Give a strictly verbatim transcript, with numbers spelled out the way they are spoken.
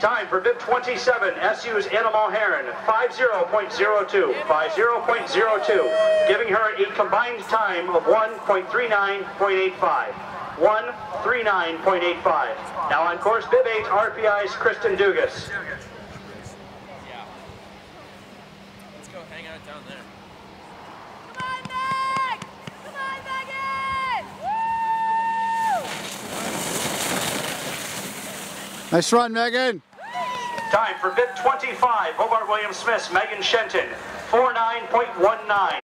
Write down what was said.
Time for bib twenty-seven, S U's Animal Heron, fifty point zero two, fifty point zero two, giving her a combined time of one thirty-nine point eight five. one thirty-nine point eight five. Now on course, bib eight, R P I's Kristen Dugas. Yeah. Let's go hang out down there. Come on, Meg! Come on, Megan! Woo! Nice run, Megan. Time for bib twenty-five, Hobart Williams Smith's Megan Shenton, forty-nine point one nine.